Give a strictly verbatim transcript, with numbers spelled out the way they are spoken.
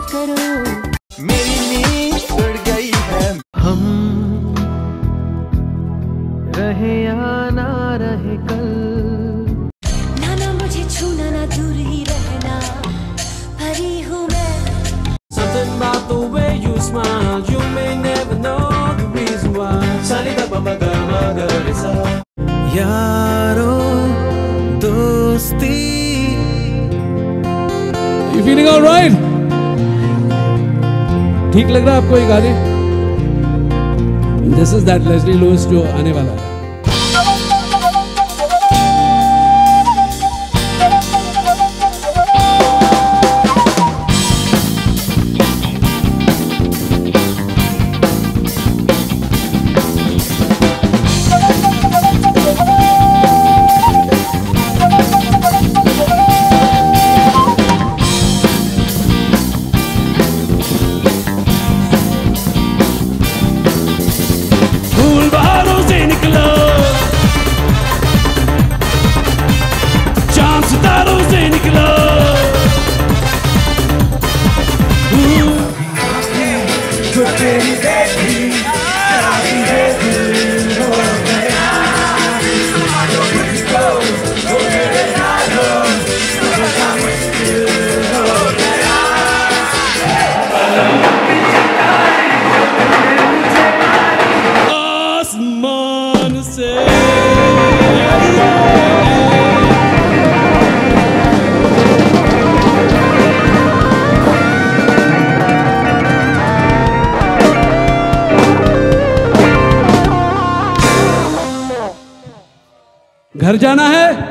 करो। मेरी नींद उड़ गई है। हम रहे या ना रहे कल, ना ना मुझे छूना ना दूर ही रहना, परी हूँ मैं। Something about the way you smile, you may never know the reason why. साली दा पमा गा मा गा रे सा। यारो दोस्ती। You feeling all right? ठीक लग रहा है आपको ये गाने? This is that Leslie Lewis जो आने वाला है। घर जाना है।